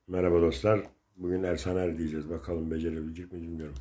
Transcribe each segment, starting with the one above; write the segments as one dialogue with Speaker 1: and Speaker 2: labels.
Speaker 1: Merhaba dostlar. Bugün Ersan Er diyeceğiz. Bakalım becerebilecek mi bilmiyorum.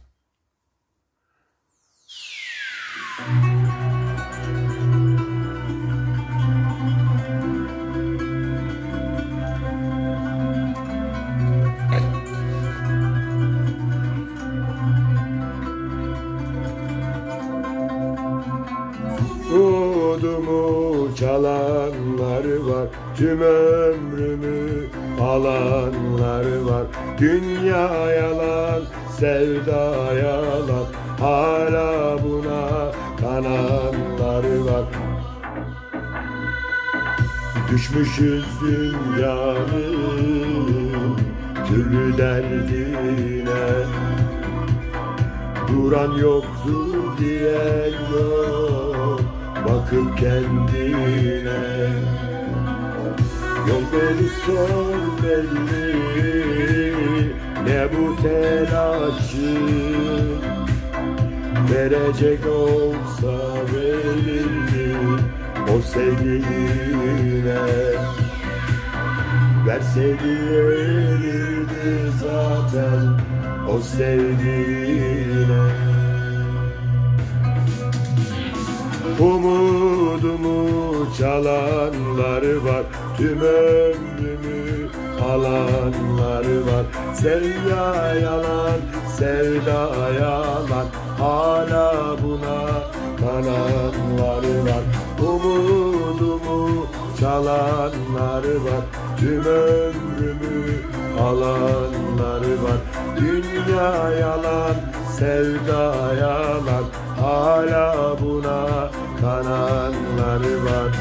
Speaker 1: Umudumu çalanlar var, tüm ömrümü alanlar var. Dünya yalan, sevda yalan, hala buna kananlar var. Düşmüşüz dünyanın türlü derdine, duran yoktur diyen yok, bakıp kendine. Yol beni sor belli, ne bu telaşı, verecek olsa verirdi o sevdiğine. Verseydi verirdi zaten o sevdiğine. Umudumu çalanlar var, tüm ömrümü alanlar var. Sevda yalan, sevda yalan, hala buna kananlar var. Umudumu çalanlar var, tüm ömrümü alanlar var. Dünya yalan, sevda yalan, hala buna kananlar var.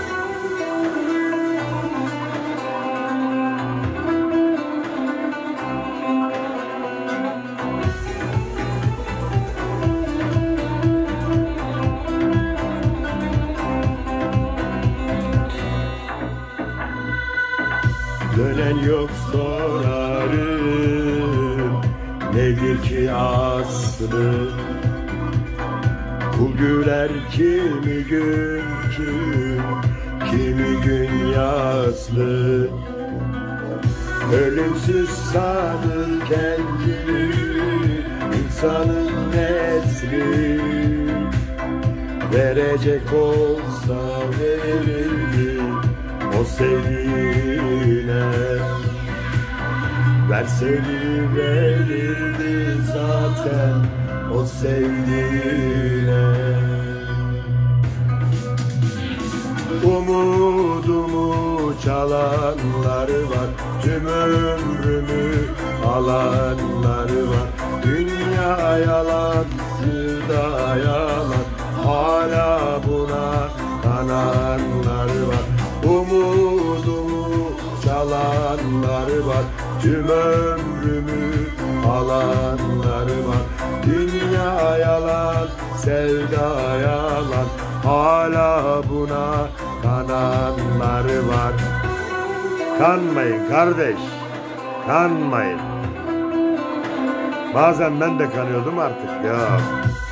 Speaker 1: Dönen yok sorarım, nedir ki aslı? Kul güler kimi gün kim, kimi gün yaslı. Ölümsüz sanır kendini insanın nesli. Verecek olsa verirdi o sevdiğine. Verseydi verirdi zaten o sevdiğine. Umudumu çalanlar var, tüm ömrümü alanlar var. Dünya yalan, sevda yalan, hala buna kananlar var. Umudumu çalanlar var, tüm ömrümü alanlar var. Dünya yalan, sevda yalan, hala buna kananlar var. Kanmayın kardeş, kanmayın. Bazen ben de kanıyordum, artık ya.